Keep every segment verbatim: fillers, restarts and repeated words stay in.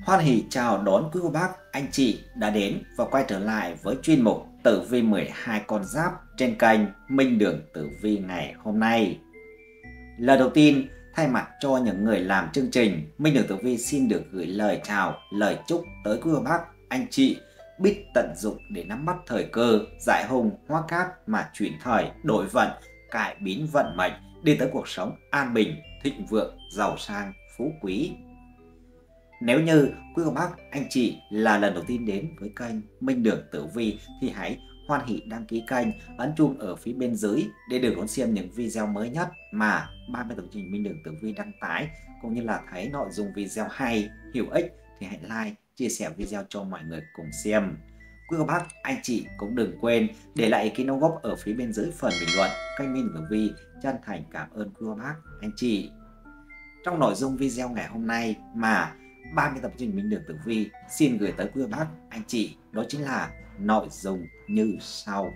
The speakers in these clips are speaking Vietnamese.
Hoan hỉ chào đón quý cô bác, anh chị đã đến và quay trở lại với chuyên mục Tử vi mười hai con giáp trên kênh Minh Đường Tử Vi ngày hôm nay. Lời đầu tiên, thay mặt cho những người làm chương trình, Minh Đường Tử Vi xin được gửi lời chào, lời chúc tới quý cô bác, anh chị biết tận dụng để nắm bắt thời cơ, giải hung hóa cát mà chuyển thời, đổi vận, cải biến vận mệnh, đi tới cuộc sống an bình, thịnh vượng, giàu sang, phú quý. Nếu như quý cô bác, anh chị là lần đầu tiên đến với kênh Minh Đường Tử Vi thì hãy hoan hỉ đăng ký kênh, ấn chuông ở phía bên dưới để được đón xem những video mới nhất mà ban biên tập chương trình Minh Đường Tử Vi đăng tải, cũng như là thấy nội dung video hay, hữu ích thì hãy like, chia sẻ video cho mọi người cùng xem. Quý cô bác, anh chị cũng đừng quên để lại ý kiến đóng góp ở phía bên dưới phần bình luận. Kênh Minh Đường Tử Vi chân thành cảm ơn quý cô bác, anh chị. Trong nội dung video ngày hôm nay mà ban biên tập chương trình Minh Đường Tử Vi xin gửi tới quý bác, anh chị, đó chính là nội dung như sau.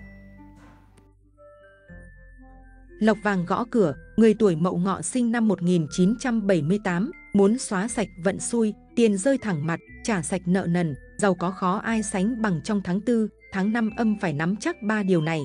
Lộc vàng gõ cửa, người tuổi Mậu Ngọ sinh năm một nghìn chín trăm bảy mươi tám, muốn xóa sạch vận xui, tiền rơi thẳng mặt, trả sạch nợ nần, giàu có khó ai sánh bằng trong tháng tư, tháng năm âm phải nắm chắc ba điều này.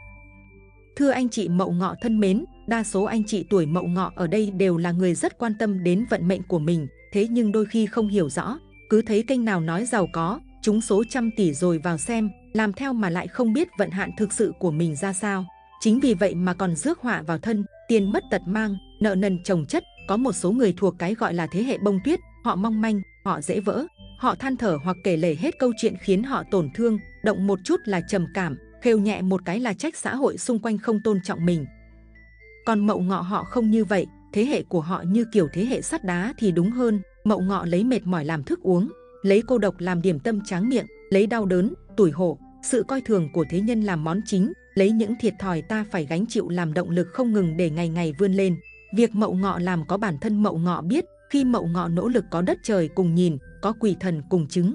Thưa anh chị Mậu Ngọ thân mến, đa số anh chị tuổi Mậu Ngọ ở đây đều là người rất quan tâm đến vận mệnh của mình, thế nhưng đôi khi không hiểu rõ, cứ thấy kênh nào nói giàu có, trúng số trăm tỷ rồi vào xem, làm theo mà lại không biết vận hạn thực sự của mình ra sao. Chính vì vậy mà còn rước họa vào thân, tiền mất tật mang, nợ nần chồng chất. Có một số người thuộc cái gọi là thế hệ bông tuyết, họ mong manh, họ dễ vỡ, họ than thở hoặc kể lể hết câu chuyện khiến họ tổn thương, động một chút là trầm cảm, khều nhẹ một cái là trách xã hội xung quanh không tôn trọng mình. Còn Mậu Ngọ họ không như vậy, thế hệ của họ như kiểu thế hệ sắt đá thì đúng hơn. Mậu Ngọ lấy mệt mỏi làm thức uống, lấy cô độc làm điểm tâm tráng miệng, lấy đau đớn, tủi hổ, sự coi thường của thế nhân làm món chính, lấy những thiệt thòi ta phải gánh chịu làm động lực không ngừng để ngày ngày vươn lên. Việc Mậu Ngọ làm có bản thân Mậu Ngọ biết, khi Mậu Ngọ nỗ lực có đất trời cùng nhìn, có quỷ thần cùng chứng.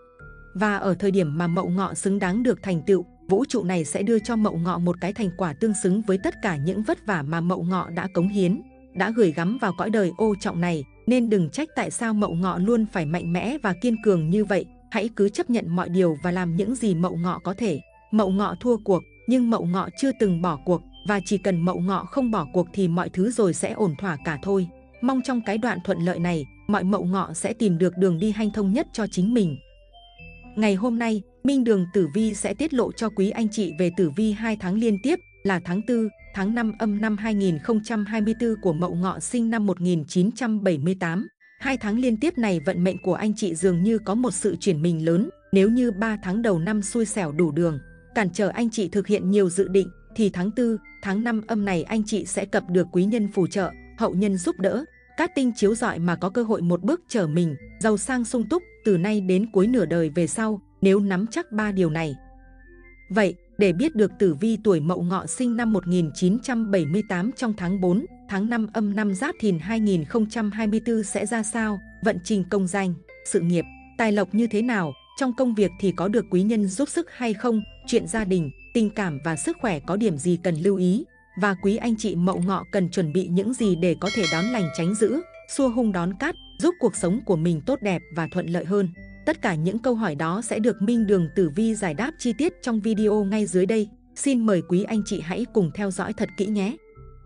Và ở thời điểm mà Mậu Ngọ xứng đáng được thành tựu, vũ trụ này sẽ đưa cho Mậu Ngọ một cái thành quả tương xứng với tất cả những vất vả mà Mậu Ngọ đã cống hiến, đã gửi gắm vào cõi đời ô trọng này. Nên đừng trách tại sao Mậu Ngọ luôn phải mạnh mẽ và kiên cường như vậy. Hãy cứ chấp nhận mọi điều và làm những gì Mậu Ngọ có thể. Mậu Ngọ thua cuộc, nhưng Mậu Ngọ chưa từng bỏ cuộc, và chỉ cần Mậu Ngọ không bỏ cuộc thì mọi thứ rồi sẽ ổn thỏa cả thôi. Mong trong cái đoạn thuận lợi này, mọi Mậu Ngọ sẽ tìm được đường đi hanh thông nhất cho chính mình. Ngày hôm nay, Minh Đường Tử Vi sẽ tiết lộ cho quý anh chị về tử vi hai tháng liên tiếp là tháng tư, tháng năm âm năm hai nghìn không trăm hai mươi tư của Mậu Ngọ sinh năm một nghìn chín trăm bảy mươi tám. Hai tháng liên tiếp này vận mệnh của anh chị dường như có một sự chuyển mình lớn. Nếu như ba tháng đầu năm xui xẻo đủ đường, cản trở anh chị thực hiện nhiều dự định, thì tháng tư, tháng năm âm này anh chị sẽ cập được quý nhân phù trợ, hậu nhân giúp đỡ, cát tinh chiếu rọi mà có cơ hội một bước trở mình, giàu sang sung túc từ nay đến cuối nửa đời về sau, nếu nắm chắc ba điều này. Vậy, để biết được tử vi tuổi Mậu Ngọ sinh năm một nghìn chín trăm bảy mươi tám trong tháng bốn, tháng năm âm năm Giáp Thìn hai nghìn không trăm hai mươi tư sẽ ra sao, vận trình công danh, sự nghiệp, tài lộc như thế nào, trong công việc thì có được quý nhân giúp sức hay không, chuyện gia đình, tình cảm và sức khỏe có điểm gì cần lưu ý, và quý anh chị Mậu Ngọ cần chuẩn bị những gì để có thể đón lành tránh dữ, xua hung đón cát, giúp cuộc sống của mình tốt đẹp và thuận lợi hơn. Tất cả những câu hỏi đó sẽ được Minh Đường Tử Vi giải đáp chi tiết trong video ngay dưới đây. Xin mời quý anh chị hãy cùng theo dõi thật kỹ nhé.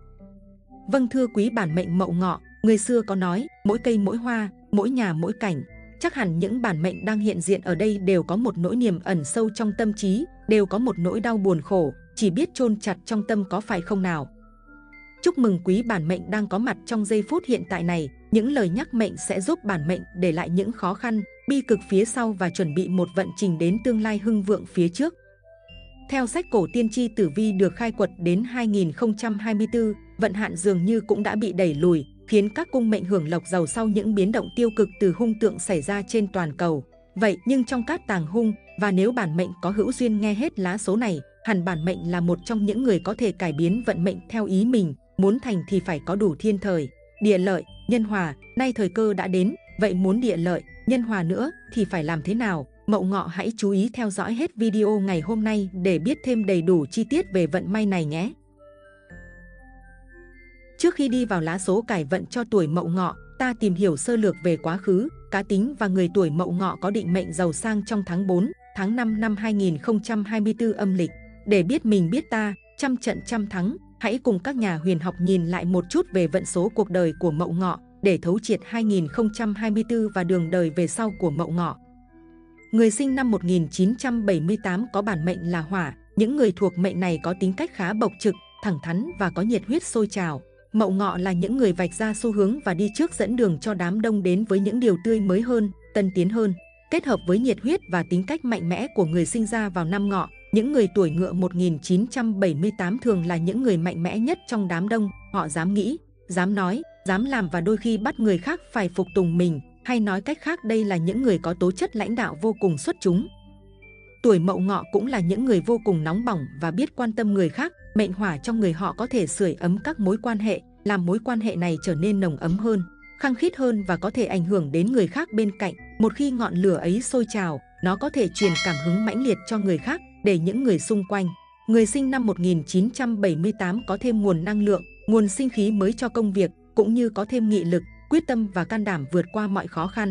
Vâng, thưa quý bản mệnh Mậu Ngọ, người xưa có nói, mỗi cây mỗi hoa, mỗi nhà mỗi cảnh. Chắc hẳn những bản mệnh đang hiện diện ở đây đều có một nỗi niềm ẩn sâu trong tâm trí, đều có một nỗi đau buồn khổ, chỉ biết chôn chặt trong tâm có phải không nào? Chúc mừng quý bản mệnh đang có mặt trong giây phút hiện tại này. Những lời nhắc mệnh sẽ giúp bản mệnh để lại những khó khăn, bi cực phía sau và chuẩn bị một vận trình đến tương lai hưng vượng phía trước. Theo sách cổ tiên tri tử vi được khai quật đến hai nghìn không trăm hai mươi tư, vận hạn dường như cũng đã bị đẩy lùi, khiến các cung mệnh hưởng lộc giàu sau những biến động tiêu cực từ hung tượng xảy ra trên toàn cầu. Vậy nhưng trong cát tàng hung, và nếu bản mệnh có hữu duyên nghe hết lá số này, hẳn bản mệnh là một trong những người có thể cải biến vận mệnh theo ý mình. Muốn thành thì phải có đủ thiên thời, địa lợi, nhân hòa. Nay thời cơ đã đến, vậy muốn địa lợi, nhân hòa nữa thì phải làm thế nào? Mậu Ngọ hãy chú ý theo dõi hết video ngày hôm nay để biết thêm đầy đủ chi tiết về vận may này nhé. Trước khi đi vào lá số cải vận cho tuổi Mậu Ngọ, ta tìm hiểu sơ lược về quá khứ, cá tính và người tuổi Mậu Ngọ có định mệnh giàu sang trong tháng bốn, tháng năm năm hai nghìn không trăm hai mươi tư âm lịch. Để biết mình biết ta, trăm trận trăm thắng, hãy cùng các nhà huyền học nhìn lại một chút về vận số cuộc đời của Mậu Ngọ để thấu triệt hai nghìn không trăm hai mươi tư và đường đời về sau của Mậu Ngọ. Người sinh năm một nghìn chín trăm bảy mươi tám có bản mệnh là hỏa. Những người thuộc mệnh này có tính cách khá bộc trực, thẳng thắn và có nhiệt huyết sôi trào. Mậu Ngọ là những người vạch ra xu hướng và đi trước dẫn đường cho đám đông đến với những điều tươi mới hơn, tân tiến hơn. Kết hợp với nhiệt huyết và tính cách mạnh mẽ của người sinh ra vào năm Ngọ, những người tuổi Ngựa một nghìn chín trăm bảy mươi tám thường là những người mạnh mẽ nhất trong đám đông. Họ dám nghĩ, dám nói, dám làm và đôi khi bắt người khác phải phục tùng mình. Hay nói cách khác, đây là những người có tố chất lãnh đạo vô cùng xuất chúng. Tuổi Mậu Ngọ cũng là những người vô cùng nóng bỏng và biết quan tâm người khác. Mệnh hỏa trong người họ có thể sưởi ấm các mối quan hệ, làm mối quan hệ này trở nên nồng ấm hơn, khăng khít hơn và có thể ảnh hưởng đến người khác bên cạnh. Một khi ngọn lửa ấy sôi trào, nó có thể truyền cảm hứng mãnh liệt cho người khác, để những người xung quanh. Người sinh năm một nghìn chín trăm bảy mươi tám có thêm nguồn năng lượng, nguồn sinh khí mới cho công việc, cũng như có thêm nghị lực, quyết tâm và can đảm vượt qua mọi khó khăn.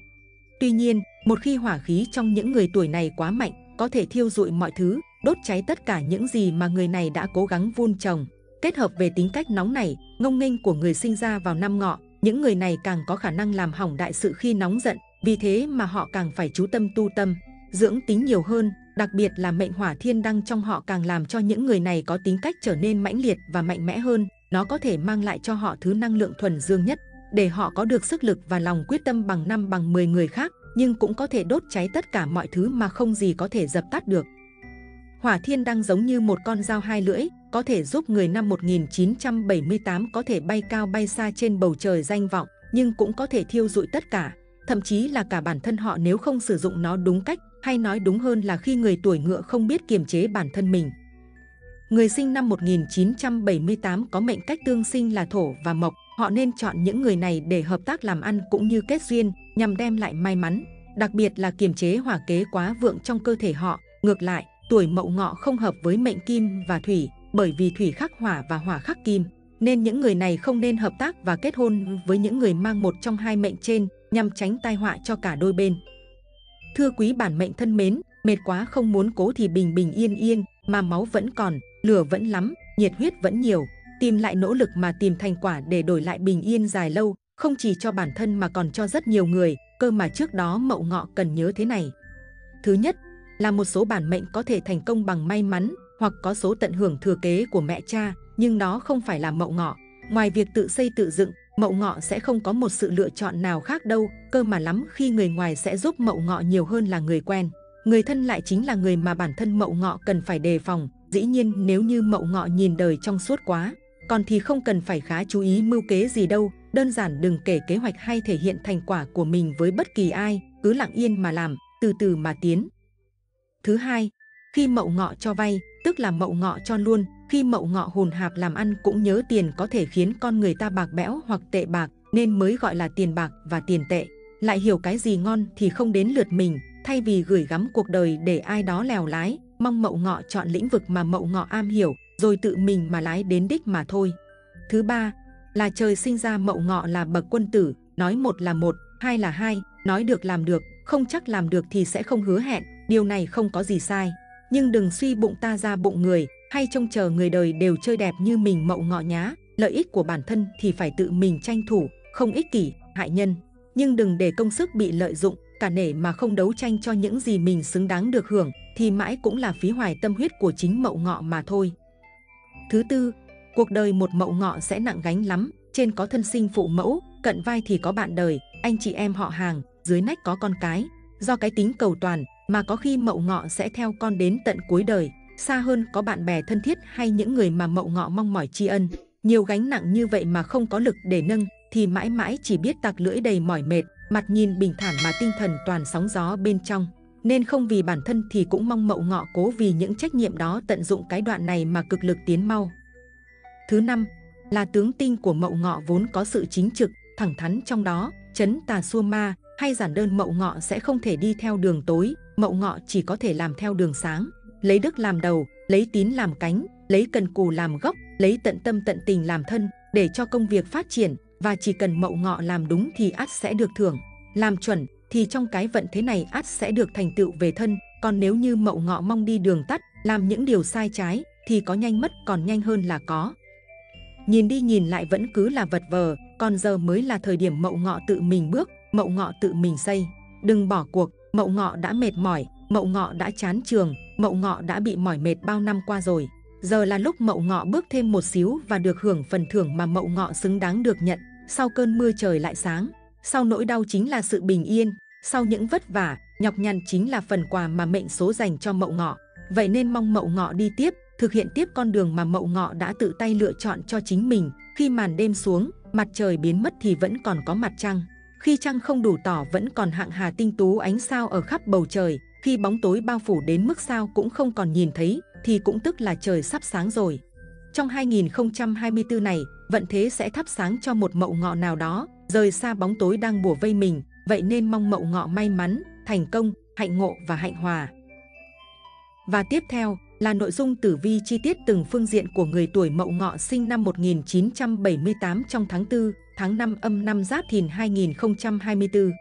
Tuy nhiên, một khi hỏa khí trong những người tuổi này quá mạnh, có thể thiêu rụi mọi thứ, đốt cháy tất cả những gì mà người này đã cố gắng vun trồng. Kết hợp về tính cách nóng nảy, ngông nghênh của người sinh ra vào năm Ngọ, những người này càng có khả năng làm hỏng đại sự khi nóng giận, vì thế mà họ càng phải chú tâm tu tâm, dưỡng tính nhiều hơn. Đặc biệt là mệnh hỏa thiên đăng trong họ càng làm cho những người này có tính cách trở nên mãnh liệt và mạnh mẽ hơn. Nó có thể mang lại cho họ thứ năng lượng thuần dương nhất, để họ có được sức lực và lòng quyết tâm bằng năm bằng mười người khác, nhưng cũng có thể đốt cháy tất cả mọi thứ mà không gì có thể dập tắt được. Hỏa thiên đăng giống như một con dao hai lưỡi, có thể giúp người năm một nghìn chín trăm bảy mươi tám có thể bay cao bay xa trên bầu trời danh vọng, nhưng cũng có thể thiêu rụi tất cả, thậm chí là cả bản thân họ nếu không sử dụng nó đúng cách, hay nói đúng hơn là khi người tuổi Ngựa không biết kiềm chế bản thân mình. Người sinh năm một nghìn chín trăm bảy mươi tám có mệnh cách tương sinh là Thổ và Mộc, họ nên chọn những người này để hợp tác làm ăn cũng như kết duyên, nhằm đem lại may mắn, đặc biệt là kiềm chế hỏa kế quá vượng trong cơ thể họ. Ngược lại, tuổi Mậu Ngọ không hợp với mệnh Kim và Thủy, bởi vì Thủy khắc hỏa và hỏa khắc kim, nên những người này không nên hợp tác và kết hôn với những người mang một trong hai mệnh trên, nhằm tránh tai họa cho cả đôi bên. Thưa quý bản mệnh thân mến, mệt quá không muốn cố thì bình bình yên yên, mà máu vẫn còn, lửa vẫn lắm, nhiệt huyết vẫn nhiều. Tìm lại nỗ lực mà tìm thành quả để đổi lại bình yên dài lâu, không chỉ cho bản thân mà còn cho rất nhiều người. Cơ mà trước đó Mậu Ngọ cần nhớ thế này. Thứ nhất là một số bản mệnh có thể thành công bằng may mắn, hoặc có số tận hưởng thừa kế của mẹ cha, nhưng đó không phải là Mậu Ngọ. Ngoài việc tự xây tự dựng, Mậu Ngọ sẽ không có một sự lựa chọn nào khác đâu. Cơ mà lắm khi người ngoài sẽ giúp Mậu Ngọ nhiều hơn là người quen. Người thân lại chính là người mà bản thân Mậu Ngọ cần phải đề phòng. Dĩ nhiên nếu như Mậu Ngọ nhìn đời trong suốt quá, còn thì không cần phải khá chú ý mưu kế gì đâu. Đơn giản đừng kể kế hoạch hay thể hiện thành quả của mình với bất kỳ ai, cứ lặng yên mà làm, từ từ mà tiến. Thứ hai, khi Mậu Ngọ cho vay, tức là Mậu Ngọ cho luôn. Khi Mậu Ngọ hồn hạp làm ăn cũng nhớ tiền có thể khiến con người ta bạc bẽo hoặc tệ bạc, nên mới gọi là tiền bạc và tiền tệ. Lại hiểu cái gì ngon thì không đến lượt mình, thay vì gửi gắm cuộc đời để ai đó lèo lái, mong Mậu Ngọ chọn lĩnh vực mà Mậu Ngọ am hiểu, rồi tự mình mà lái đến đích mà thôi. Thứ ba là trời sinh ra Mậu Ngọ là bậc quân tử, nói một là một, hai là hai, nói được làm được, không chắc làm được thì sẽ không hứa hẹn, điều này không có gì sai. Nhưng đừng suy bụng ta ra bụng người, hay trông chờ người đời đều chơi đẹp như mình Mậu Ngọ nhá. Lợi ích của bản thân thì phải tự mình tranh thủ, không ích kỷ, hại nhân. Nhưng đừng để công sức bị lợi dụng, cả nể mà không đấu tranh cho những gì mình xứng đáng được hưởng, thì mãi cũng là phí hoài tâm huyết của chính Mậu Ngọ mà thôi. Thứ tư, cuộc đời một Mậu Ngọ sẽ nặng gánh lắm. Trên có thân sinh phụ mẫu, cận vai thì có bạn đời, anh chị em họ hàng, dưới nách có con cái. Do cái tính cầu toàn mà có khi Mậu Ngọ sẽ theo con đến tận cuối đời. Xa hơn có bạn bè thân thiết hay những người mà Mậu Ngọ mong mỏi tri ân. Nhiều gánh nặng như vậy mà không có lực để nâng thì mãi mãi chỉ biết tặc lưỡi đầy mỏi mệt, mặt nhìn bình thản mà tinh thần toàn sóng gió bên trong. Nên không vì bản thân thì cũng mong Mậu Ngọ cố vì những trách nhiệm đó tận dụng cái đoạn này mà cực lực tiến mau. Thứ năm là tướng tinh của Mậu Ngọ vốn có sự chính trực, thẳng thắn trong đó, trấn tà xua ma, hay giản đơn Mậu Ngọ sẽ không thể đi theo đường tối, Mậu Ngọ chỉ có thể làm theo đường sáng. Lấy đức làm đầu, lấy tín làm cánh, lấy cần cù làm gốc, lấy tận tâm tận tình làm thân, để cho công việc phát triển, và chỉ cần Mậu Ngọ làm đúng thì ắt sẽ được thưởng. làm chuẩn thì trong cái vận thế này ắt sẽ được thành tựu về thân. Còn nếu như Mậu Ngọ mong đi đường tắt, làm những điều sai trái thì có nhanh mất còn nhanh hơn là có. Nhìn đi nhìn lại vẫn cứ là vật vờ, còn giờ mới là thời điểm Mậu Ngọ tự mình bước, Mậu Ngọ tự mình xây. Đừng bỏ cuộc, Mậu Ngọ đã mệt mỏi, Mậu Ngọ đã chán trường, Mậu Ngọ đã bị mỏi mệt bao năm qua rồi. Giờ là lúc Mậu Ngọ bước thêm một xíu và được hưởng phần thưởng mà Mậu Ngọ xứng đáng được nhận. Sau cơn mưa trời lại sáng, sau nỗi đau chính là sự bình yên, sau những vất vả, nhọc nhằn chính là phần quà mà mệnh số dành cho Mậu Ngọ. Vậy nên mong Mậu Ngọ đi tiếp, thực hiện tiếp con đường mà Mậu Ngọ đã tự tay lựa chọn cho chính mình. Khi màn đêm xuống, mặt trời biến mất thì vẫn còn có mặt trăng. Khi trăng không đủ tỏ vẫn còn hạng hà tinh tú ánh sao ở khắp bầu trời. Khi bóng tối bao phủ đến mức sao cũng không còn nhìn thấy thì cũng tức là trời sắp sáng rồi. Trong hai nghìn không trăm hai mươi tư này, vận thế sẽ thắp sáng cho một Mậu Ngọ nào đó, rời xa bóng tối đang bủa vây mình. Vậy nên mong Mậu Ngọ may mắn, thành công, hạnh ngộ và hạnh hòa. Và tiếp theo là nội dung tử vi chi tiết từng phương diện của người tuổi Mậu Ngọ sinh năm một nghìn chín trăm bảy mươi tám trong tháng tư, tháng năm âm năm Giáp Thìn hai nghìn không trăm hai mươi tư.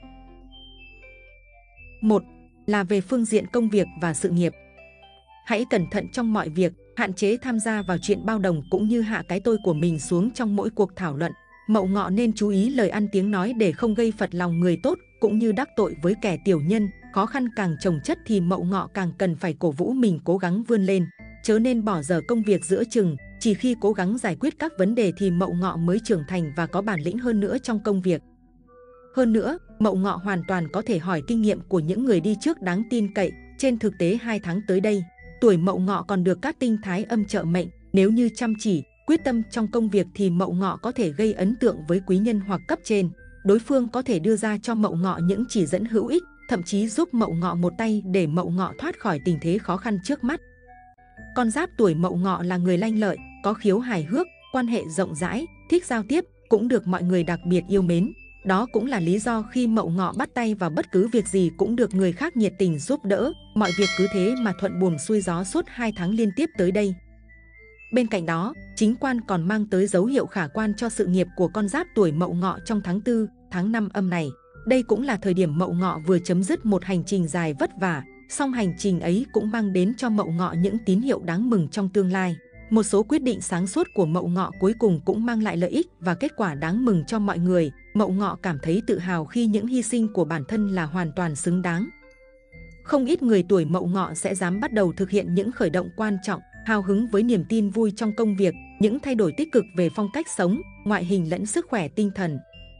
một. Là về phương diện công việc và sự nghiệp. Hãy cẩn thận trong mọi việc, hạn chế tham gia vào chuyện bao đồng cũng như hạ cái tôi của mình xuống trong mỗi cuộc thảo luận. Mậu Ngọ nên chú ý lời ăn tiếng nói để không gây phật lòng người tốt cũng như đắc tội với kẻ tiểu nhân. Khó khăn càng chồng chất thì Mậu Ngọ càng cần phải cổ vũ mình cố gắng vươn lên. Chớ nên bỏ dở công việc giữa chừng, chỉ khi cố gắng giải quyết các vấn đề thì Mậu Ngọ mới trưởng thành và có bản lĩnh hơn nữa trong công việc. Hơn nữa, Mậu Ngọ hoàn toàn có thể hỏi kinh nghiệm của những người đi trước đáng tin cậy. Trên thực tế hai tháng tới đây, tuổi Mậu Ngọ còn được các tinh thái âm trợ mệnh. Nếu như chăm chỉ, quyết tâm trong công việc thì Mậu Ngọ có thể gây ấn tượng với quý nhân hoặc cấp trên. Đối phương có thể đưa ra cho Mậu Ngọ những chỉ dẫn hữu ích, thậm chí giúp Mậu Ngọ một tay để Mậu Ngọ thoát khỏi tình thế khó khăn trước mắt. Con giáp tuổi Mậu Ngọ là người lanh lợi, có khiếu hài hước, quan hệ rộng rãi, thích giao tiếp, cũng được mọi người đặc biệt yêu mến. Đó cũng là lý do khi Mậu Ngọ bắt tay vào bất cứ việc gì cũng được người khác nhiệt tình giúp đỡ. Mọi việc cứ thế mà thuận buồm xuôi gió suốt hai tháng liên tiếp tới đây. Bên cạnh đó, chính quan còn mang tới dấu hiệu khả quan cho sự nghiệp của con giáp tuổi Mậu Ngọ trong tháng tư, tháng năm âm này. Đây cũng là thời điểm Mậu Ngọ vừa chấm dứt một hành trình dài vất vả, song hành trình ấy cũng mang đến cho Mậu Ngọ những tín hiệu đáng mừng trong tương lai. Một số quyết định sáng suốt của Mậu Ngọ cuối cùng cũng mang lại lợi ích và kết quả đáng mừng cho mọi người. Mậu Ngọ cảm thấy tự hào khi những hy sinh của bản thân là hoàn toàn xứng đáng. Không ít người tuổi Mậu Ngọ sẽ dám bắt đầu thực hiện những khởi động quan trọng, hào hứng với niềm tin vui trong công việc, những thay đổi tích cực về phong cách sống, ngoại hình lẫn sức khỏe tinh thần.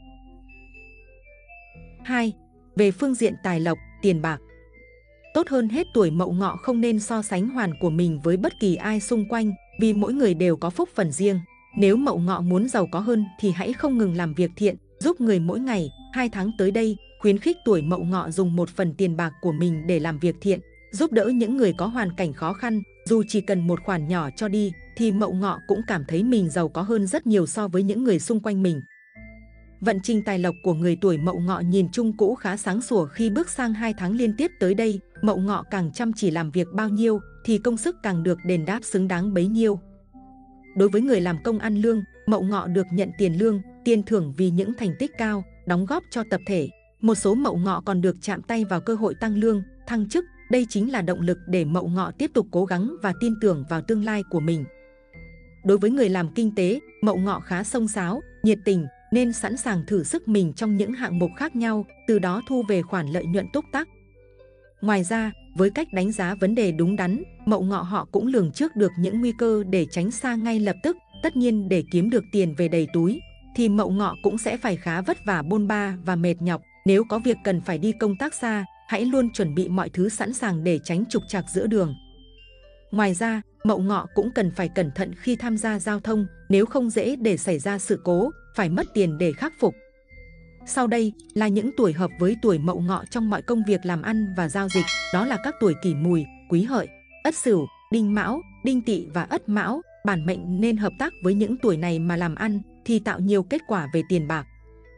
hai. Về phương diện tài lộc, tiền bạc. Tốt hơn hết tuổi Mậu Ngọ không nên so sánh hoàn của mình với bất kỳ ai xung quanh, vì mỗi người đều có phúc phần riêng. Nếu Mậu Ngọ muốn giàu có hơn thì hãy không ngừng làm việc thiện, giúp người mỗi ngày. Hai tháng tới đây, khuyến khích tuổi Mậu Ngọ dùng một phần tiền bạc của mình để làm việc thiện, giúp đỡ những người có hoàn cảnh khó khăn. Dù chỉ cần một khoản nhỏ cho đi, thì Mậu Ngọ cũng cảm thấy mình giàu có hơn rất nhiều so với những người xung quanh mình. Vận trình tài lộc của người tuổi Mậu Ngọ nhìn chung cũ khá sáng sủa khi bước sang hai tháng liên tiếp tới đây. Mậu Ngọ càng chăm chỉ làm việc bao nhiêu thì công sức càng được đền đáp xứng đáng bấy nhiêu. Đối với người làm công ăn lương, Mậu Ngọ được nhận tiền lương, tiền thưởng vì những thành tích cao, đóng góp cho tập thể. Một số Mậu Ngọ còn được chạm tay vào cơ hội tăng lương, thăng chức. Đây chính là động lực để Mậu Ngọ tiếp tục cố gắng và tin tưởng vào tương lai của mình. Đối với người làm kinh tế, Mậu Ngọ khá xông xáo, nhiệt tình, nên sẵn sàng thử sức mình trong những hạng mục khác nhau, từ đó thu về khoản lợi nhuận túc tắc. Ngoài ra, với cách đánh giá vấn đề đúng đắn, Mậu Ngọ họ cũng lường trước được những nguy cơ để tránh xa ngay lập tức. Tất nhiên để kiếm được tiền về đầy túi, thì Mậu Ngọ cũng sẽ phải khá vất vả bôn ba và mệt nhọc. Nếu có việc cần phải đi công tác xa, hãy luôn chuẩn bị mọi thứ sẵn sàng để tránh trục trặc giữa đường. Ngoài ra, Mậu Ngọ cũng cần phải cẩn thận khi tham gia giao thông, nếu không dễ để xảy ra sự cố, phải mất tiền để khắc phục. Sau đây là những tuổi hợp với tuổi Mậu Ngọ trong mọi công việc làm ăn và giao dịch, đó là các tuổi Kỷ Mùi, Quý Hợi, Ất Sửu, Đinh Mão, Đinh Tỵ và Ất Mão. Bản mệnh nên hợp tác với những tuổi này mà làm ăn thì tạo nhiều kết quả về tiền bạc.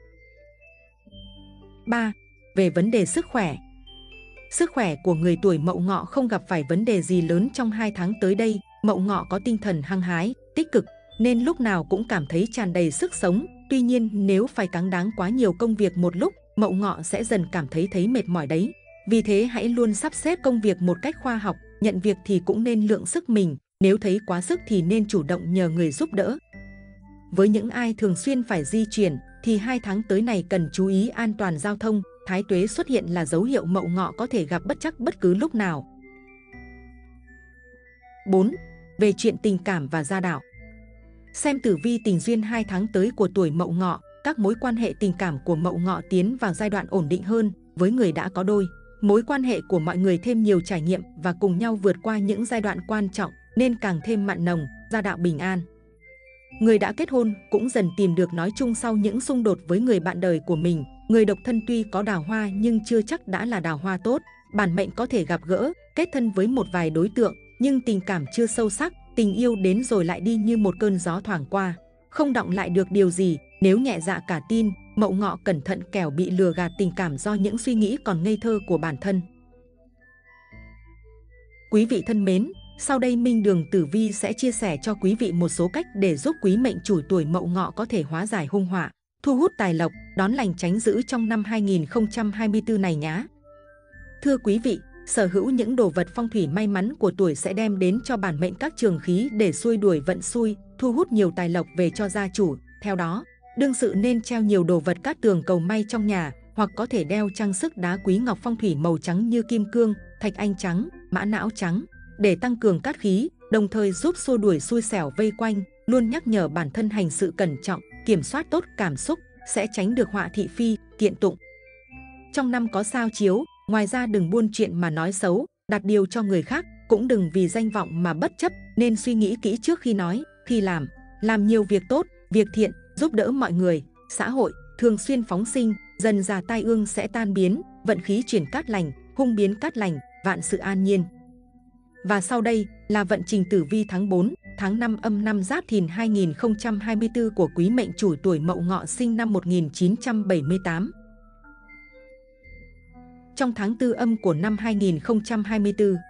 ba. Về vấn đề sức khỏe. Sức khỏe của người tuổi Mậu Ngọ không gặp phải vấn đề gì lớn trong hai tháng tới đây. Mậu Ngọ có tinh thần hăng hái, tích cực, nên lúc nào cũng cảm thấy tràn đầy sức sống. Tuy nhiên nếu phải cáng đáng quá nhiều công việc một lúc, Mậu Ngọ sẽ dần cảm thấy thấy mệt mỏi đấy. Vì thế hãy luôn sắp xếp công việc một cách khoa học, nhận việc thì cũng nên lượng sức mình, nếu thấy quá sức thì nên chủ động nhờ người giúp đỡ. Với những ai thường xuyên phải di chuyển thì hai tháng tới này cần chú ý an toàn giao thông. Thái tuế xuất hiện là dấu hiệu Mậu Ngọ có thể gặp bất trắc bất cứ lúc nào. bốn. Về chuyện tình cảm và gia đạo. Xem tử vi tình duyên hai tháng tới của tuổi Mậu Ngọ, các mối quan hệ tình cảm của Mậu Ngọ tiến vào giai đoạn ổn định hơn. Với người đã có đôi, mối quan hệ của mọi người thêm nhiều trải nghiệm và cùng nhau vượt qua những giai đoạn quan trọng nên càng thêm mặn nồng, gia đạo bình an. Người đã kết hôn cũng dần tìm được nói chung sau những xung đột với người bạn đời của mình. Người độc thân tuy có đào hoa nhưng chưa chắc đã là đào hoa tốt. Bản mệnh có thể gặp gỡ, kết thân với một vài đối tượng, nhưng tình cảm chưa sâu sắc, tình yêu đến rồi lại đi như một cơn gió thoảng qua, không đọng lại được điều gì. Nếu nhẹ dạ cả tin, Mậu Ngọ cẩn thận kẻo bị lừa gạt tình cảm do những suy nghĩ còn ngây thơ của bản thân. Quý vị thân mến, sau đây Minh Đường Tử Vi sẽ chia sẻ cho quý vị một số cách để giúp quý mệnh chủ tuổi Mậu Ngọ có thể hóa giải hung họa, thu hút tài lộc, đón lành tránh dữ trong năm hai nghìn không trăm hai mươi tư này nhé. Thưa quý vị, sở hữu những đồ vật phong thủy may mắn của tuổi sẽ đem đến cho bản mệnh các trường khí để xuôi đuổi vận xui, thu hút nhiều tài lộc về cho gia chủ. Theo đó, đương sự nên treo nhiều đồ vật cát tường cầu may trong nhà, hoặc có thể đeo trang sức đá quý ngọc phong thủy màu trắng như kim cương, thạch anh trắng, mã não trắng để tăng cường cát khí, đồng thời giúp xua đuổi xui xẻo vây quanh. Luôn nhắc nhở bản thân hành sự cẩn trọng, kiểm soát tốt cảm xúc, sẽ tránh được họa thị phi, kiện tụng. Trong năm có sao chiếu, ngoài ra đừng buôn chuyện mà nói xấu, đặt điều cho người khác, cũng đừng vì danh vọng mà bất chấp, nên suy nghĩ kỹ trước khi nói, khi làm. Làm nhiều việc tốt, việc thiện, giúp đỡ mọi người, xã hội, thường xuyên phóng sinh, dần già tai ương sẽ tan biến, vận khí chuyển cát lành, hung biến cát lành, vạn sự an nhiên. Và sau đây là vận trình tử vi tháng bốn, tháng năm âm năm Giáp Thìn hai nghìn không trăm hai mươi tư của quý mệnh chủ tuổi Mậu Ngọ sinh năm một nghìn chín trăm bảy mươi tám. Trong tháng tư âm của năm hai nghìn không trăm hai mươi tư,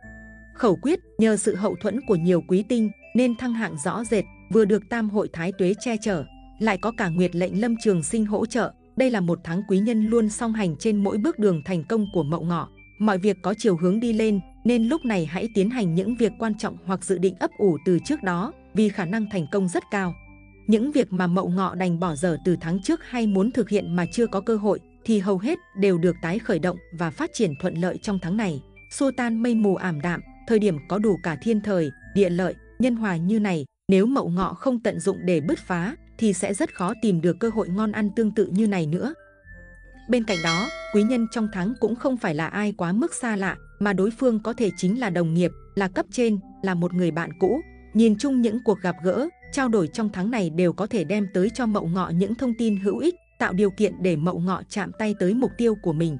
khẩu quyết nhờ sự hậu thuẫn của nhiều quý tinh nên thăng hạng rõ rệt, vừa được tam hội thái tuế che chở, lại có cả nguyệt lệnh lâm trường sinh hỗ trợ. Đây là một tháng quý nhân luôn song hành trên mỗi bước đường thành công của Mậu Ngọ. Mọi việc có chiều hướng đi lên, nên lúc này hãy tiến hành những việc quan trọng hoặc dự định ấp ủ từ trước đó, vì khả năng thành công rất cao. Những việc mà Mậu Ngọ đành bỏ dở từ tháng trước hay muốn thực hiện mà chưa có cơ hội, thì hầu hết đều được tái khởi động và phát triển thuận lợi trong tháng này. Xua tan mây mù ảm đạm, thời điểm có đủ cả thiên thời, địa lợi, nhân hòa như này, nếu Mậu Ngọ không tận dụng để bứt phá, thì sẽ rất khó tìm được cơ hội ngon ăn tương tự như này nữa. Bên cạnh đó, quý nhân trong tháng cũng không phải là ai quá mức xa lạ, mà đối phương có thể chính là đồng nghiệp, là cấp trên, là một người bạn cũ. Nhìn chung những cuộc gặp gỡ, trao đổi trong tháng này đều có thể đem tới cho Mậu Ngọ những thông tin hữu ích, tạo điều kiện để Mậu Ngọ chạm tay tới mục tiêu của mình.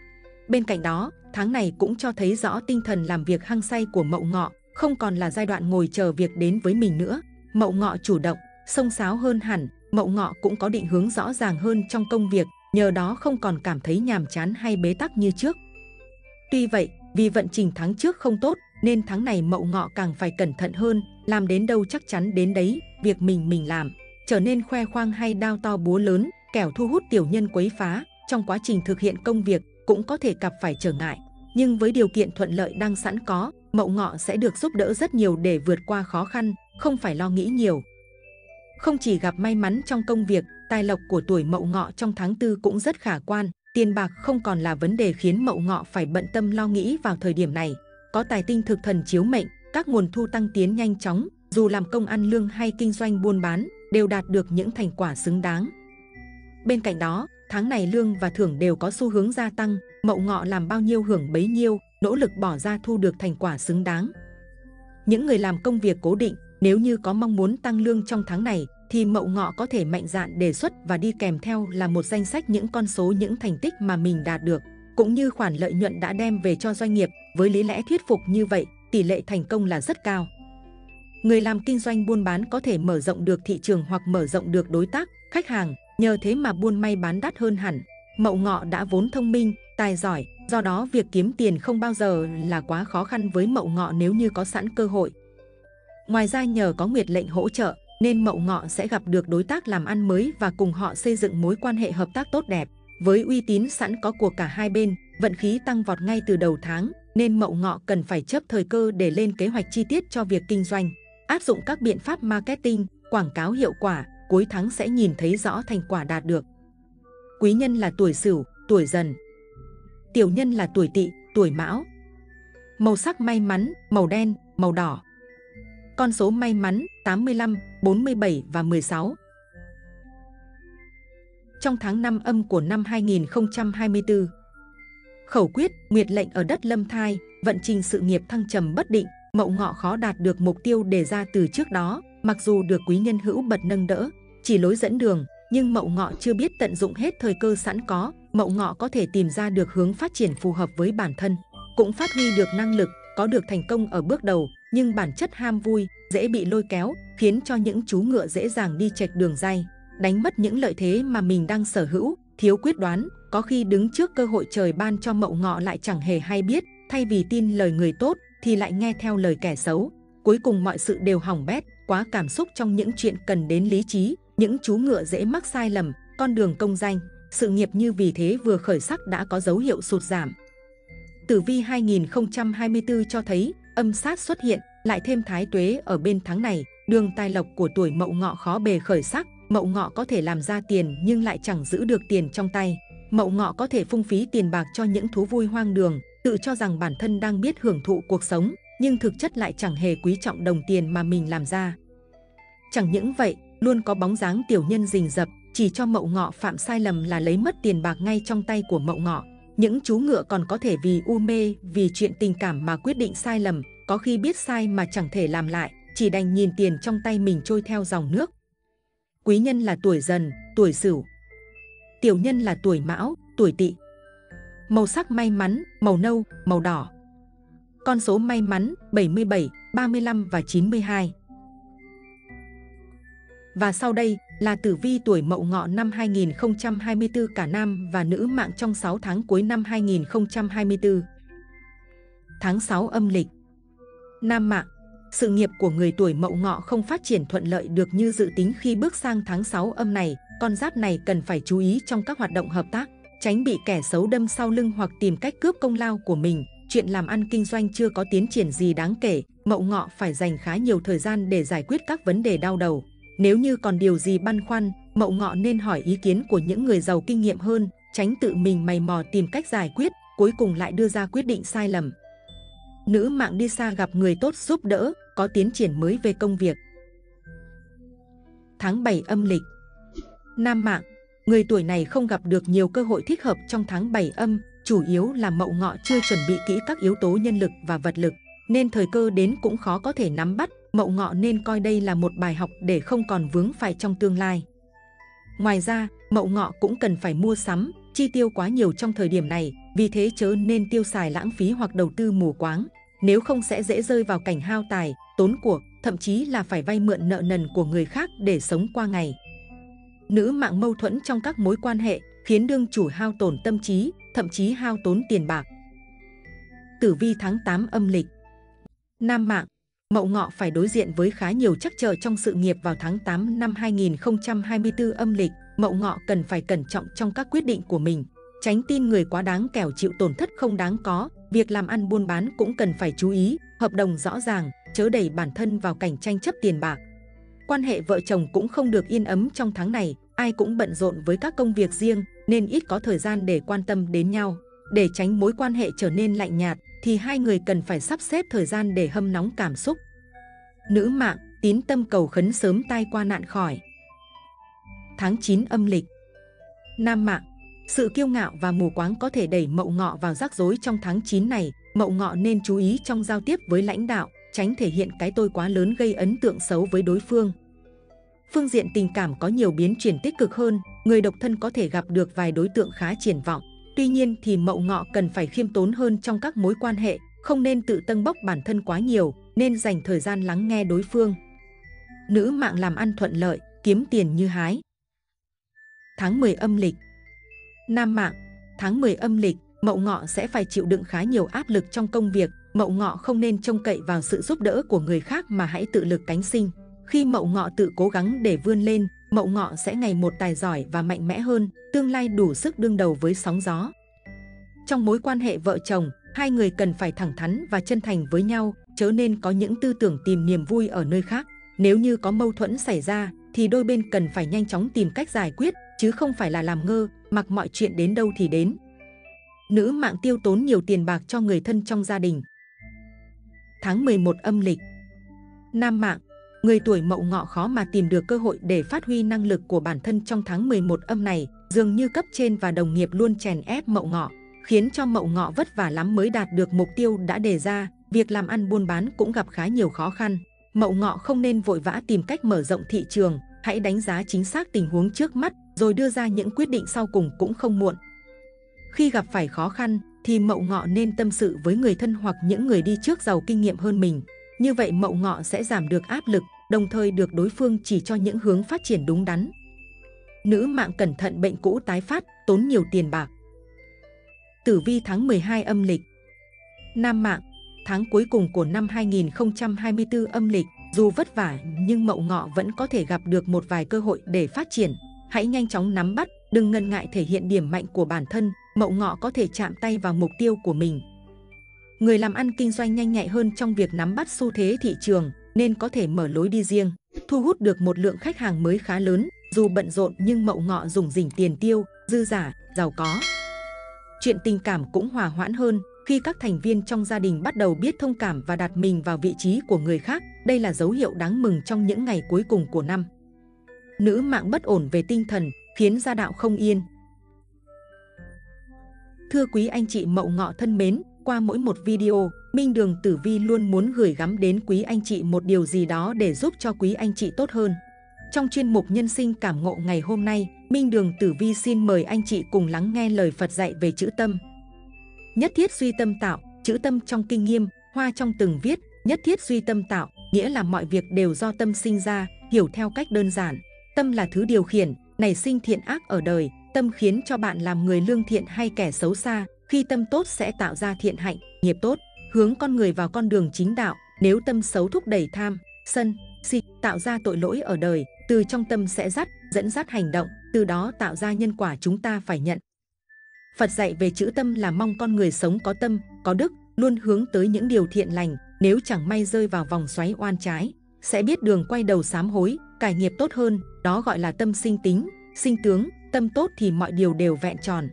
Bên cạnh đó, tháng này cũng cho thấy rõ tinh thần làm việc hăng say của Mậu Ngọ, không còn là giai đoạn ngồi chờ việc đến với mình nữa. Mậu Ngọ chủ động, xông xáo hơn hẳn, Mậu Ngọ cũng có định hướng rõ ràng hơn trong công việc, nhờ đó không còn cảm thấy nhàm chán hay bế tắc như trước. Tuy vậy, vì vận trình tháng trước không tốt, nên tháng này Mậu Ngọ càng phải cẩn thận hơn, làm đến đâu chắc chắn đến đấy, việc mình mình làm, trở nên khoe khoang hay đao to búa lớn, kẻo thu hút tiểu nhân quấy phá, trong quá trình thực hiện công việc cũng có thể gặp phải trở ngại. Nhưng với điều kiện thuận lợi đang sẵn có, Mậu Ngọ sẽ được giúp đỡ rất nhiều để vượt qua khó khăn, không phải lo nghĩ nhiều. Không chỉ gặp may mắn trong công việc, tài lộc của tuổi Mậu Ngọ trong tháng tư cũng rất khả quan. Tiền bạc không còn là vấn đề khiến Mậu Ngọ phải bận tâm lo nghĩ vào thời điểm này. Có tài tinh thực thần chiếu mệnh, các nguồn thu tăng tiến nhanh chóng, dù làm công ăn lương hay kinh doanh buôn bán, đều đạt được những thành quả xứng đáng. Bên cạnh đó, tháng này lương và thưởng đều có xu hướng gia tăng, Mậu Ngọ làm bao nhiêu hưởng bấy nhiêu, nỗ lực bỏ ra thu được thành quả xứng đáng. Những người làm công việc cố định, nếu như có mong muốn tăng lương trong tháng này, thì Mậu Ngọ có thể mạnh dạn đề xuất và đi kèm theo là một danh sách những con số, những thành tích mà mình đạt được, cũng như khoản lợi nhuận đã đem về cho doanh nghiệp. Với lý lẽ thuyết phục như vậy, tỷ lệ thành công là rất cao. Người làm kinh doanh buôn bán có thể mở rộng được thị trường hoặc mở rộng được đối tác, khách hàng, nhờ thế mà buôn may bán đắt hơn hẳn. Mậu Ngọ đã vốn thông minh, tài giỏi, do đó việc kiếm tiền không bao giờ là quá khó khăn với Mậu Ngọ nếu như có sẵn cơ hội. Ngoài ra nhờ có nguyệt lệnh hỗ trợ, nên Mậu Ngọ sẽ gặp được đối tác làm ăn mới và cùng họ xây dựng mối quan hệ hợp tác tốt đẹp. Với uy tín sẵn có của cả hai bên, vận khí tăng vọt ngay từ đầu tháng, nên Mậu Ngọ cần phải chớp thời cơ để lên kế hoạch chi tiết cho việc kinh doanh. Áp dụng các biện pháp marketing, quảng cáo hiệu quả, cuối tháng sẽ nhìn thấy rõ thành quả đạt được. Quý nhân là tuổi Sửu, tuổi Dần. Tiểu nhân là tuổi Tỵ, tuổi Mão. Màu sắc may mắn, màu đen, màu đỏ. Con số may mắn tám mươi lăm, bốn mươi bảy và mười sáu. Trong tháng năm âm của năm hai nghìn không trăm hai mươi tư. Khẩu quyết, nguyệt lệnh ở đất lâm thai, vận trình sự nghiệp thăng trầm bất định, Mậu Ngọ khó đạt được mục tiêu đề ra từ trước đó, mặc dù được quý nhân hữu bật nâng đỡ, chỉ lối dẫn đường, nhưng Mậu Ngọ chưa biết tận dụng hết thời cơ sẵn có. Mậu Ngọ có thể tìm ra được hướng phát triển phù hợp với bản thân, cũng phát huy được năng lực, có được thành công ở bước đầu, nhưng bản chất ham vui, dễ bị lôi kéo, khiến cho những chú ngựa dễ dàng đi chệch đường ray, đánh mất những lợi thế mà mình đang sở hữu. Thiếu quyết đoán, có khi đứng trước cơ hội trời ban cho Mậu Ngọ lại chẳng hề hay biết, thay vì tin lời người tốt thì lại nghe theo lời kẻ xấu. Cuối cùng mọi sự đều hỏng bét, quá cảm xúc trong những chuyện cần đến lý trí, những chú ngựa dễ mắc sai lầm, con đường công danh, sự nghiệp như vì thế vừa khởi sắc đã có dấu hiệu sụt giảm. Tử vi hai nghìn không trăm hai mươi tư cho thấy âm sát xuất hiện, lại thêm thái tuế ở bên tháng này, đường tài lộc của tuổi Mậu Ngọ khó bề khởi sắc. Mậu Ngọ có thể làm ra tiền nhưng lại chẳng giữ được tiền trong tay. Mậu Ngọ có thể phung phí tiền bạc cho những thú vui hoang đường, tự cho rằng bản thân đang biết hưởng thụ cuộc sống, nhưng thực chất lại chẳng hề quý trọng đồng tiền mà mình làm ra. Chẳng những vậy, luôn có bóng dáng tiểu nhân rình rập, chỉ cho Mậu Ngọ phạm sai lầm là lấy mất tiền bạc ngay trong tay của Mậu Ngọ. Những chú ngựa còn có thể vì u mê, vì chuyện tình cảm mà quyết định sai lầm, có khi biết sai mà chẳng thể làm lại, chỉ đành nhìn tiền trong tay mình trôi theo dòng nước. Quý nhân là tuổi Dần, tuổi Sửu. Tiểu nhân là tuổi Mão, tuổi Tỵ. Màu sắc may mắn, màu nâu, màu đỏ. Con số may mắn bảy mươi bảy, ba mươi lăm và chín mươi hai. Và sau đây là tử vi tuổi Mậu Ngọ năm hai nghìn không trăm hai mươi tư cả nam và nữ mạng trong sáu tháng cuối năm hai nghìn không trăm hai mươi tư. Tháng sáu âm lịch. Nam mạng. Sự nghiệp của người tuổi Mậu Ngọ không phát triển thuận lợi được như dự tính khi bước sang tháng sáu âm này. Con giáp này cần phải chú ý trong các hoạt động hợp tác, tránh bị kẻ xấu đâm sau lưng hoặc tìm cách cướp công lao của mình. Chuyện làm ăn kinh doanh chưa có tiến triển gì đáng kể, Mậu Ngọ phải dành khá nhiều thời gian để giải quyết các vấn đề đau đầu. Nếu như còn điều gì băn khoăn, Mậu Ngọ nên hỏi ý kiến của những người giàu kinh nghiệm hơn, tránh tự mình mày mò tìm cách giải quyết, cuối cùng lại đưa ra quyết định sai lầm. Nữ mạng đi xa gặp người tốt giúp đỡ, có tiến triển mới về công việc. Tháng bảy âm lịch. Nam mạng. Người tuổi này không gặp được nhiều cơ hội thích hợp trong tháng bảy âm, chủ yếu là Mậu Ngọ chưa chuẩn bị kỹ các yếu tố nhân lực và vật lực, nên thời cơ đến cũng khó có thể nắm bắt. Mậu Ngọ nên coi đây là một bài học để không còn vướng phải trong tương lai. Ngoài ra, Mậu Ngọ cũng cần phải mua sắm, chi tiêu quá nhiều trong thời điểm này, vì thế chớ nên tiêu xài lãng phí hoặc đầu tư mù quáng, nếu không sẽ dễ rơi vào cảnh hao tài, tốn của, thậm chí là phải vay mượn nợ nần của người khác để sống qua ngày. Nữ mạng mâu thuẫn trong các mối quan hệ, khiến đương chủ hao tổn tâm trí, thậm chí hao tốn tiền bạc. Tử vi tháng tám âm lịch. Nam mạng. Mậu Ngọ phải đối diện với khá nhiều trắc trở trong sự nghiệp vào tháng tám năm hai nghìn không trăm hai mươi tư âm lịch. Mậu Ngọ cần phải cẩn trọng trong các quyết định của mình, tránh tin người quá đáng kẻo chịu tổn thất không đáng có. Việc làm ăn buôn bán cũng cần phải chú ý, hợp đồng rõ ràng, chớ đẩy bản thân vào cảnh tranh chấp tiền bạc. Quan hệ vợ chồng cũng không được yên ấm trong tháng này, ai cũng bận rộn với các công việc riêng nên ít có thời gian để quan tâm đến nhau. Để tránh mối quan hệ trở nên lạnh nhạt thì hai người cần phải sắp xếp thời gian để hâm nóng cảm xúc. Nữ mạng, tín tâm cầu khấn sớm tai qua nạn khỏi. Tháng chín âm lịch. Nam mạng. Sự kiêu ngạo và mù quáng có thể đẩy Mậu Ngọ vào rắc rối trong tháng chín này. Mậu Ngọ nên chú ý trong giao tiếp với lãnh đạo, tránh thể hiện cái tôi quá lớn gây ấn tượng xấu với đối phương. Phương diện tình cảm có nhiều biến chuyển tích cực hơn, người độc thân có thể gặp được vài đối tượng khá triển vọng. Tuy nhiên thì Mậu Ngọ cần phải khiêm tốn hơn trong các mối quan hệ, không nên tự tâng bốc bản thân quá nhiều, nên dành thời gian lắng nghe đối phương. Nữ mạng làm ăn thuận lợi, kiếm tiền như hái. Tháng mười âm lịch. Nam mạng. Tháng mười âm lịch, Mậu Ngọ sẽ phải chịu đựng khá nhiều áp lực trong công việc. Mậu Ngọ không nên trông cậy vào sự giúp đỡ của người khác mà hãy tự lực cánh sinh. Khi Mậu Ngọ tự cố gắng để vươn lên, Mậu Ngọ sẽ ngày một tài giỏi và mạnh mẽ hơn, tương lai đủ sức đương đầu với sóng gió. Trong mối quan hệ vợ chồng, hai người cần phải thẳng thắn và chân thành với nhau, chớ nên có những tư tưởng tìm niềm vui ở nơi khác. Nếu như có mâu thuẫn xảy ra, thì đôi bên cần phải nhanh chóng tìm cách giải quyết, chứ không phải là làm ngơ, mặc mọi chuyện đến đâu thì đến. Nữ mạng tiêu tốn nhiều tiền bạc cho người thân trong gia đình. Tháng mười một âm lịch. Nam mạng, người tuổi Mậu Ngọ khó mà tìm được cơ hội để phát huy năng lực của bản thân trong tháng mười một âm này, dường như cấp trên và đồng nghiệp luôn chèn ép Mậu Ngọ, khiến cho Mậu Ngọ vất vả lắm mới đạt được mục tiêu đã đề ra, việc làm ăn buôn bán cũng gặp khá nhiều khó khăn. Mậu Ngọ không nên vội vã tìm cách mở rộng thị trường, hãy đánh giá chính xác tình huống trước mắt rồi đưa ra những quyết định sau cùng cũng không muộn. Khi gặp phải khó khăn thì Mậu Ngọ nên tâm sự với người thân hoặc những người đi trước giàu kinh nghiệm hơn mình. Như vậy Mậu Ngọ sẽ giảm được áp lực, đồng thời được đối phương chỉ cho những hướng phát triển đúng đắn. Nữ mạng cẩn thận bệnh cũ tái phát, tốn nhiều tiền bạc. Tử vi tháng mười hai âm lịch. Nam mạng, tháng cuối cùng của năm hai nghìn không trăm hai mươi tư âm lịch, dù vất vả nhưng Mậu Ngọ vẫn có thể gặp được một vài cơ hội để phát triển. Hãy nhanh chóng nắm bắt, đừng ngần ngại thể hiện điểm mạnh của bản thân, Mậu Ngọ có thể chạm tay vào mục tiêu của mình. Người làm ăn kinh doanh nhanh nhạy hơn trong việc nắm bắt xu thế thị trường, nên có thể mở lối đi riêng, thu hút được một lượng khách hàng mới khá lớn. Dù bận rộn nhưng Mậu Ngọ dùng dình tiền tiêu, dư giả, giàu có. Chuyện tình cảm cũng hòa hoãn hơn khi các thành viên trong gia đình bắt đầu biết thông cảm và đặt mình vào vị trí của người khác. Đây là dấu hiệu đáng mừng trong những ngày cuối cùng của năm. Nữ mạng bất ổn về tinh thần, khiến gia đạo không yên. Thưa quý anh chị Mậu Ngọ thân mến, qua mỗi một video, Minh Đường Tử Vi luôn muốn gửi gắm đến quý anh chị một điều gì đó để giúp cho quý anh chị tốt hơn. Trong chuyên mục Nhân sinh cảm ngộ ngày hôm nay, Minh Đường Tử Vi xin mời anh chị cùng lắng nghe lời Phật dạy về chữ tâm. Nhất thiết duy tâm tạo, chữ tâm trong kinh Nghiêm, Hoa trong từng viết, nhất thiết duy tâm tạo, nghĩa là mọi việc đều do tâm sinh ra, hiểu theo cách đơn giản. Tâm là thứ điều khiển, nảy sinh thiện ác ở đời, tâm khiến cho bạn làm người lương thiện hay kẻ xấu xa. Khi tâm tốt sẽ tạo ra thiện hạnh, nghiệp tốt, hướng con người vào con đường chính đạo. Nếu tâm xấu thúc đẩy tham, sân, si, tạo ra tội lỗi ở đời, từ trong tâm sẽ dắt, dẫn dắt hành động, từ đó tạo ra nhân quả chúng ta phải nhận. Phật dạy về chữ tâm là mong con người sống có tâm, có đức, luôn hướng tới những điều thiện lành. Nếu chẳng may rơi vào vòng xoáy oan trái, sẽ biết đường quay đầu sám hối, cải nghiệp tốt hơn. Đó gọi là tâm sinh tính, sinh tướng. Tâm tốt thì mọi điều đều vẹn tròn.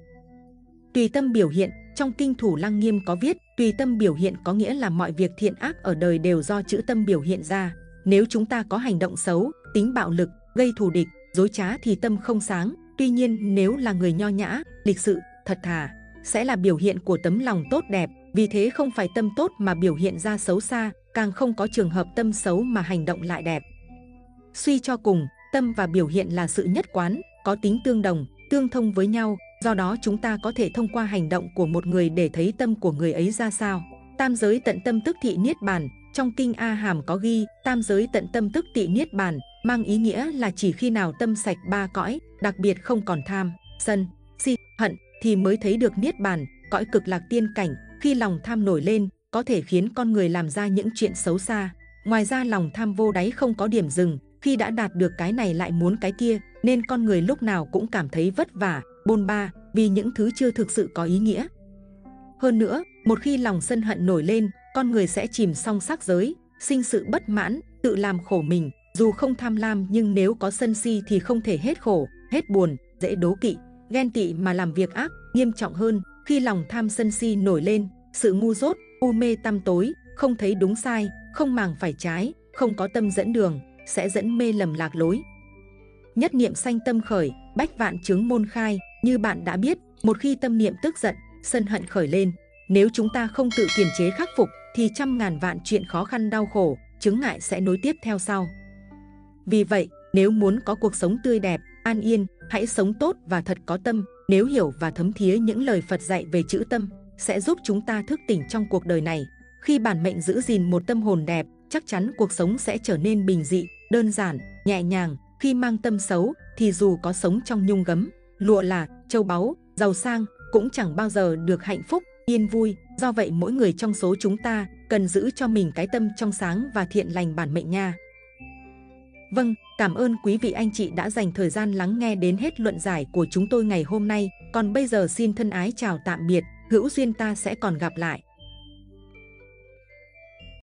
Tùy tâm biểu hiện, trong kinh Thủ Lăng Nghiêm có viết, tùy tâm biểu hiện có nghĩa là mọi việc thiện ác ở đời đều do chữ tâm biểu hiện ra. Nếu chúng ta có hành động xấu, tính bạo lực, gây thù địch, dối trá thì tâm không sáng. Tuy nhiên nếu là người nho nhã, lịch sự, thật thà, sẽ là biểu hiện của tấm lòng tốt đẹp. Vì thế không phải tâm tốt mà biểu hiện ra xấu xa, càng không có trường hợp tâm xấu mà hành động lại đẹp. Suy cho cùng, tâm và biểu hiện là sự nhất quán, có tính tương đồng, tương thông với nhau. Do đó chúng ta có thể thông qua hành động của một người để thấy tâm của người ấy ra sao. Tam giới tận tâm tức thị niết bàn. Trong kinh A Hàm có ghi, tam giới tận tâm tức thị niết bàn, mang ý nghĩa là chỉ khi nào tâm sạch ba cõi, đặc biệt không còn tham, sân, si, hận, thì mới thấy được niết bàn, cõi cực lạc tiên cảnh. Khi lòng tham nổi lên, có thể khiến con người làm ra những chuyện xấu xa. Ngoài ra lòng tham vô đáy không có điểm dừng, khi đã đạt được cái này lại muốn cái kia, nên con người lúc nào cũng cảm thấy vất vả, bôn ba, vì những thứ chưa thực sự có ý nghĩa. Hơn nữa, một khi lòng sân hận nổi lên, con người sẽ chìm song sắc giới, sinh sự bất mãn, tự làm khổ mình. Dù không tham lam nhưng nếu có sân si thì không thể hết khổ, hết buồn, dễ đố kỵ, ghen tị mà làm việc ác. Nghiêm trọng hơn, khi lòng tham sân si nổi lên, sự ngu dốt, u mê tăm tối, không thấy đúng sai, không màng phải trái, không có tâm dẫn đường, sẽ dẫn mê lầm lạc lối. Nhất niệm sanh tâm khởi, bách vạn chướng môn khai. Như bạn đã biết, một khi tâm niệm tức giận, sân hận khởi lên, nếu chúng ta không tự kiềm chế khắc phục thì trăm ngàn vạn chuyện khó khăn đau khổ, chướng ngại sẽ nối tiếp theo sau. Vì vậy, nếu muốn có cuộc sống tươi đẹp, an yên, hãy sống tốt và thật có tâm. Nếu hiểu và thấm thía những lời Phật dạy về chữ tâm, sẽ giúp chúng ta thức tỉnh trong cuộc đời này. Khi bản mệnh giữ gìn một tâm hồn đẹp, chắc chắn cuộc sống sẽ trở nên bình dị, đơn giản, nhẹ nhàng. Khi mang tâm xấu, thì dù có sống trong nhung gấm, lụa là, châu báu, giàu sang, cũng chẳng bao giờ được hạnh phúc, yên vui. Do vậy mỗi người trong số chúng ta cần giữ cho mình cái tâm trong sáng và thiện lành bản mệnh nha. Vâng, cảm ơn quý vị anh chị đã dành thời gian lắng nghe đến hết luận giải của chúng tôi ngày hôm nay. Còn bây giờ xin thân ái chào tạm biệt, hữu duyên ta sẽ còn gặp lại.